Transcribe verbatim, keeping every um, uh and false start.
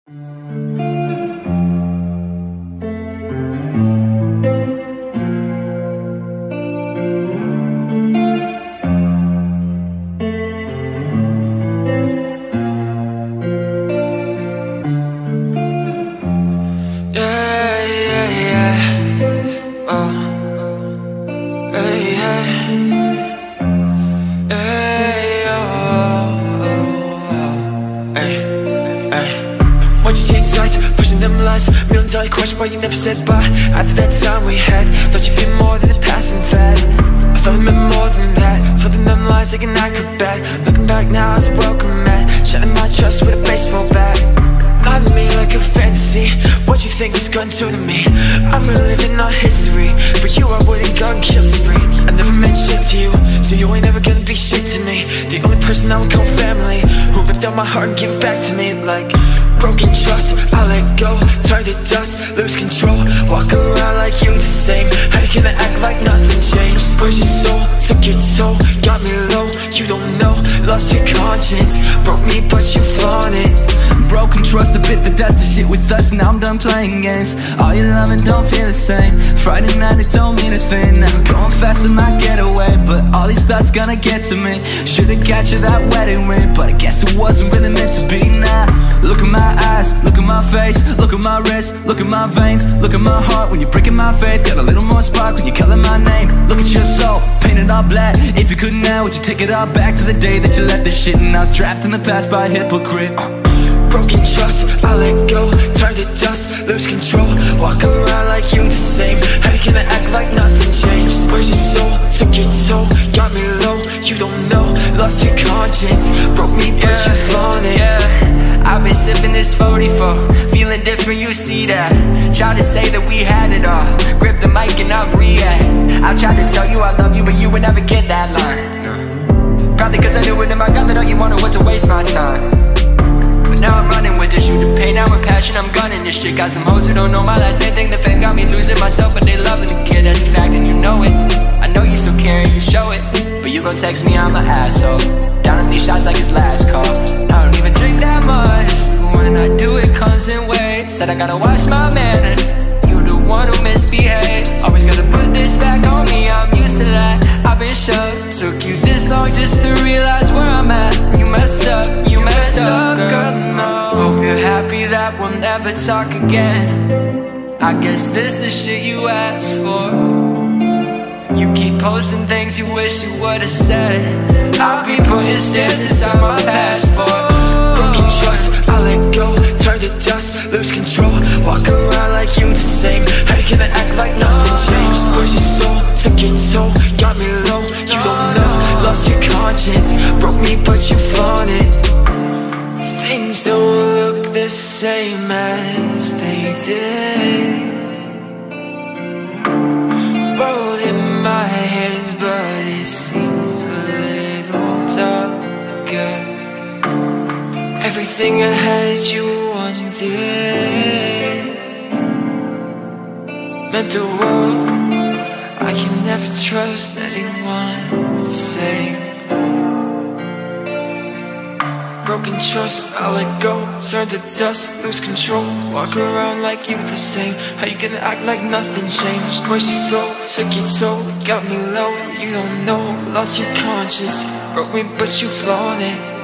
Question why you never said bye. After that time we had, thought you'd be more than a passing fad. I thought I meant more than that. Flipping them lines like an acrobat. Looking back now as a welcome mat. Shattered my trust with a baseball bat. Not me like a fantasy. What you think it's gonna do to me? I'm reliving our history. For you I wouldn't go and kill spree. I never meant shit to you, so you ain't never gonna be shit to me. The only person I would call family, who ripped out my heart and give it back to me. Like broken trust, I let go, turn to dust, lose control. Walk around like you the same. How you gonna act like nothing changed? Where's your soul? Took your toll, got me low. You don't know, lost your conscience. Broke me but you flaunt it. Broken trust, a bit the dust of shit with us. Now I'm done playing games. All your loving don't feel the same. Friday night it don't mean a thing. Now I'm going fast and might get away, but all these thoughts gonna get to me. Should've got you that wedding ring, but I guess it wasn't really meant to be. Now look at my eyes, look at my face, look at my wrist, look at my veins, look at my heart. When you're breaking my faith, got a little more spark when you're calling my name. Look at your soul, painted all black. If you could now, would you take it all back to the day that you left this shit and I was trapped in the past by a hypocrite? uh. Broken trust, I let go, turn to dust, lose control. Walk around like you the same. How you gonna act like nothing changed? Where's your soul? Took your toll, got me low. You don't know, lost your conscience. Broke me but yeah, you flaunt it. Yeah, I've been sipping this forty-four, feeling different, you see that. Tried to say that we had it all, grip the mic and I'll react. I tried to tell you I love you, but you would never get that line. Probably cause I knew it in my gut that all you wanted was to waste my time. Now I'm running with this, shoot the pain, now with passion, I'm gunning this shit. Got some hoes who don't know my last name, think the fame got me losing myself, but they loving the kid, that's a fact and you know it. I know you still care and you show it, but you gon' text me, I'm an asshole. Down on these shots like it's last call. I don't even drink that much, but when I do it comes in waves. Said I gotta watch my manners, you the one who misbehaves. Always gotta put this back on me, I'm used to that. I've been shook, took you this long just to realize where I'm at. You messed up, you messed up, girl, no. Hope you're happy that we'll never talk again. I guess this the shit you asked for. You keep posting things you wish you would've said. I'll be putting stairs inside my passport. Broken trust, I let go, turn to dust, lose control. Walk around like you the same. How you gonna act like nothing changed? Where's your soul? Took your toll, got me low. You don't know, lost your conscience. Broke me but you flaunt it. Things don't look the same as they did. Rolled in my hands but it seems a little darker. Everything I had you undid. Meant the world. I can never trust anyone the same. Broken trust, I let go, turn to dust, lose control. Walk around like you the same. How you gonna act like nothing changed? Where's your soul? Took your toll, got me low. You don't know, lost your conscience. Broke me but you flaunt it.